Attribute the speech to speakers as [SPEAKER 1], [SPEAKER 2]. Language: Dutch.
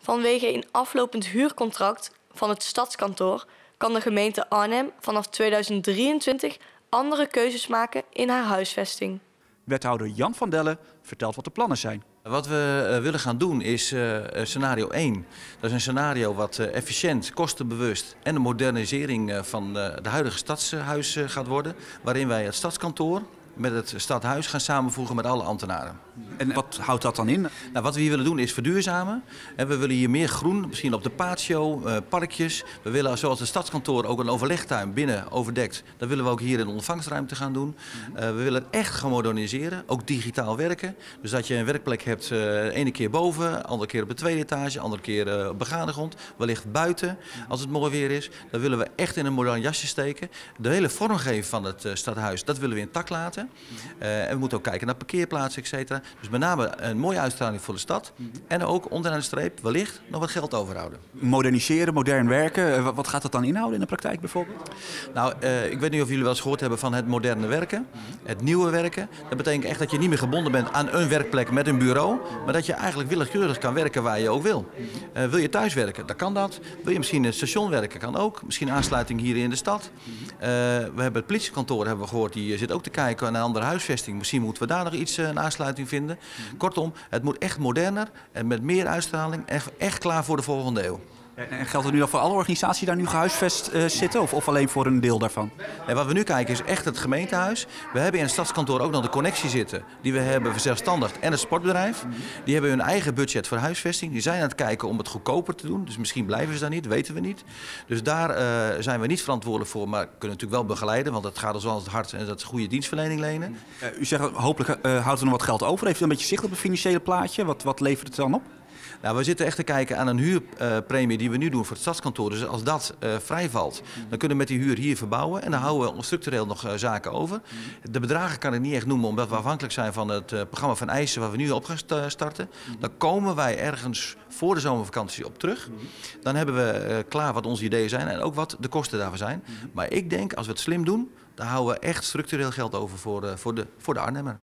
[SPEAKER 1] Vanwege een aflopend huurcontract van het stadskantoor kan de gemeente Arnhem vanaf 2023 andere keuzes maken in haar huisvesting.
[SPEAKER 2] Wethouder Jan van Delle vertelt wat de plannen zijn.
[SPEAKER 3] Wat we willen gaan doen is scenario 1. Dat is een scenario wat efficiënt, kostenbewust en een modernisering van de huidige stadshuis gaat worden. Waarin wij het stadskantoor met het stadhuis gaan samenvoegen met alle ambtenaren.
[SPEAKER 2] En wat houdt dat dan in?
[SPEAKER 3] Nou, wat we hier willen doen is verduurzamen. En we willen hier meer groen, misschien op de patio, parkjes. We willen, zoals het stadskantoor, ook een overlegtuin binnen overdekt. Dat willen we ook hier in de ontvangstruimte gaan doen. We willen echt gaan moderniseren, ook digitaal werken. Dus dat je een werkplek hebt, ene keer boven, andere keer op de tweede etage, andere keer op begane grond. Wellicht buiten, als het mooi weer is. Dat willen we echt in een modern jasje steken. De hele vormgeving van het stadhuis, dat willen we intact laten. En we moeten ook kijken naar parkeerplaatsen, etc. Dus met name een mooie uitstraling voor de stad. En ook onderaan de streep wellicht nog wat geld overhouden.
[SPEAKER 2] Moderniseren, modern werken. Wat gaat dat dan inhouden in de praktijk bijvoorbeeld?
[SPEAKER 3] Nou, ik weet niet of jullie wel eens gehoord hebben van het moderne werken. Het nieuwe werken. Dat betekent echt dat je niet meer gebonden bent aan een werkplek met een bureau. Maar dat je eigenlijk willekeurig kan werken waar je ook wil. Wil je thuis werken, dan kan dat. Wil je misschien in het station werken, kan ook. Misschien aansluiting hier in de stad. We hebben het politiekantoor, hebben we gehoord, die zit ook te kijken naar een andere huisvesting. Misschien moeten we daar nog iets, een aansluiting vinden. Kortom, het moet echt moderner en met meer uitstraling. Echt klaar voor de volgende eeuw.
[SPEAKER 2] En geldt het nu al voor alle organisaties die daar nu gehuisvest zitten of alleen voor een deel daarvan?
[SPEAKER 3] En wat we nu kijken is echt het gemeentehuis. We hebben in het stadskantoor ook nog de connectie zitten die we hebben verzelfstandigd en het sportbedrijf. Die hebben hun eigen budget voor huisvesting. Die zijn aan het kijken om het goedkoper te doen. Dus misschien blijven ze daar niet, weten we niet. Dus daar zijn we niet verantwoordelijk voor, maar kunnen natuurlijk wel begeleiden. Want het gaat ons wel het hart en dat goede dienstverlening lenen.
[SPEAKER 2] U zegt hopelijk houdt er nog wat geld over. Heeft u een beetje zicht op het financiële plaatje? Wat levert het dan op?
[SPEAKER 3] Nou, we zitten echt te kijken aan een huurpremie die we nu doen voor het stadskantoor. Dus als dat vrijvalt, dan kunnen we met die huur hier verbouwen. En dan houden we structureel nog zaken over. De bedragen kan ik niet echt noemen, omdat we afhankelijk zijn van het programma van eisen waar we nu op gaan starten. Dan komen wij ergens voor de zomervakantie op terug. Dan hebben we klaar wat onze ideeën zijn en ook wat de kosten daarvoor zijn. Maar ik denk, als we het slim doen, dan houden we echt structureel geld over voor de Arnhemmer.